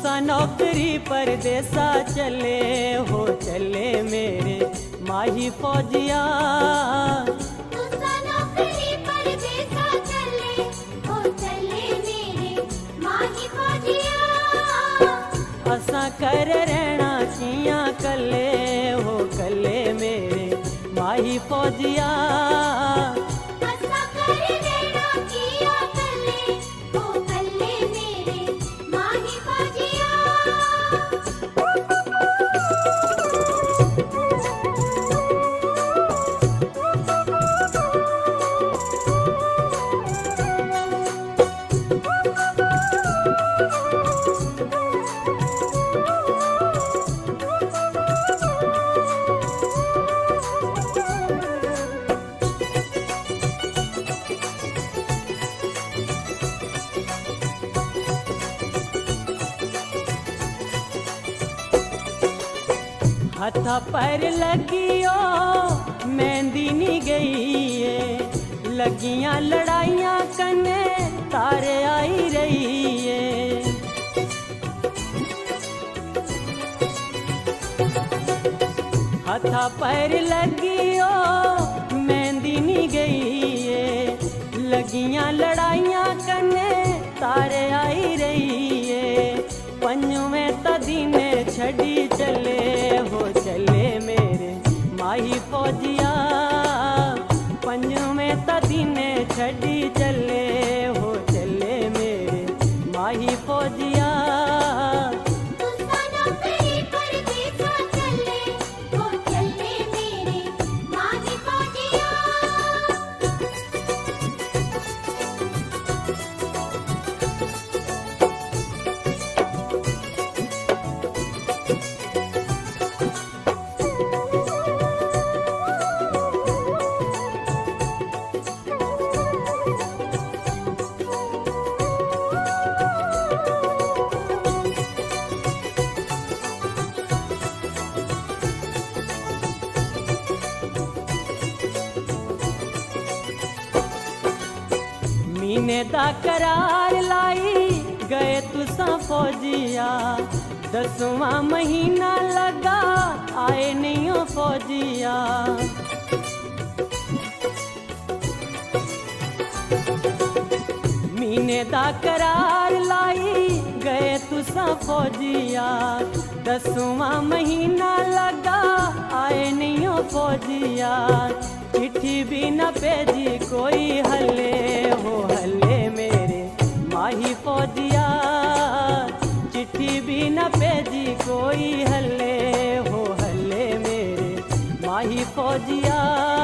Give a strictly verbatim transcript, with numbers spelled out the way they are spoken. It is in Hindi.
तुसा नौकरी परदेसा चले हो चले मेरे माही फौजिया। तुसा नौकरी परदेसा चले हो चले मेरे माही फौजिया। असा कर रहना किया कले हो कले मेरे माही फौजिया। हथा पर लगियो मेहंदी नी गई है लगियां लड़ाइयां कने तारे आई रही है। हथा पर लगियो मेहंदी नी गई है लगियां लड़ाइयां कने तारे आई रही है। पंजवें तदीने छड़ी चले हो चले मेरे माही फौजिया। पंजवें तदीने छड़ी चले हो चले मेरे माही फौजिया। महीने दा करार लाई गए तुसा फौजिया। दसवां महीना लगा आए नहीं हो फौजिया। महीने दा करार लाई गए तुसा फौजिया। दसवां महीना लगा आए नहीं हो फौजिया। चिट्ठी भी न भेजी कोई हले हो हले मेरे माही फौजिया। चिट्ठी भी न भेजी कोई हले हो हले मेरे माही फौजिया।